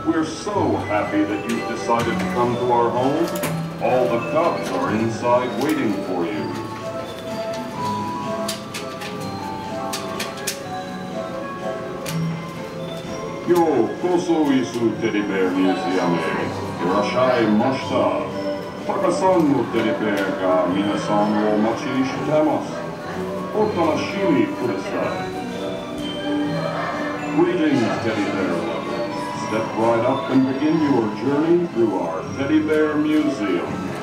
We're so happy that you've decided to come to our home. All the cubs are inside waiting for you. Yo, koso isu Teddy Bear Museum e irashai mashita. Taka-san no Teddy Bear ga minasan wo omachi shitemasu. Otanashimi kudasai. Greetings, Teddy Bear lovers. Step right up and begin your journey through our Teddy Bear Museum.